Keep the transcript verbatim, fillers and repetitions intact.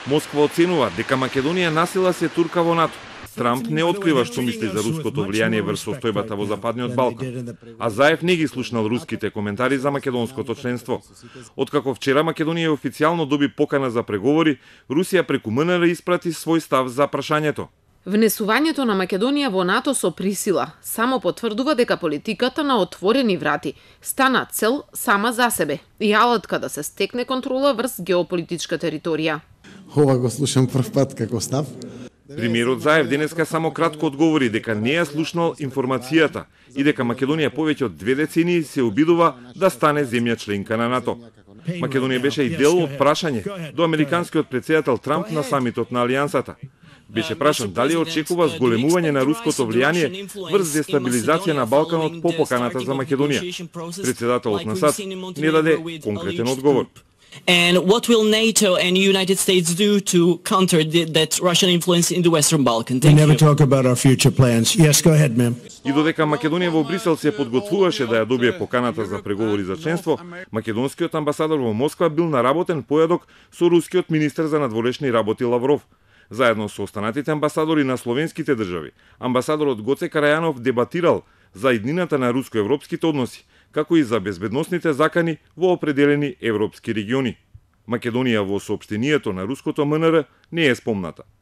Москва оценува дека Македонија насила се турка во НАТО. Трамп не открива што мисли за руското влијание врз состојбата во Западниот Балкан, а Заев не ги слушнал руските коментари за македонското членство. Откако вчера Македонија официјално доби покана за преговори, Русија преку М Н Р испрати свој став за прашањето. Внесувањето на Македонија во НАТО со присила само потврдува дека политиката на отворени врати стана цел сама за себе и алатка да се стекне контрола врз геополитичка територија. Ова го слушам прв пат како став. Премиерот Заев денеска само кратко одговори дека не ја слушнал информацијата и дека Македонија повеќе од две децении се обидува да стане земја членка на НАТО. Македонија беше и дел од прашање до американскиот претседател Трамп на самитот на Алијансата. Беше прашан дали очекува зголемување на руското влијание врз дестабилизација на Балканот по поканата за Македонија. Председателот на САД не даде конкретен одговор. And what will NATO and United States do to counter the, that Russian influence in the Western Balkans? Thank we never you. talk about our future plans. Yes, go ahead, ma'am. И додека Македонија во Брисел се подготвуваше да ја добие поканата за преговори за членство, македонскиот амбасадор во Москва бил на работен појадок со рускиот министер за надворешни работи Лавров. Заедно со останатите амбасадори на словенските држави, амбасадорот Гоце Карајанов дебатирал за иднината на руско-европските односи, како и за безбедносните закани во определени европски региони. Македонија во соопштението на руското М Н Р не е спомната.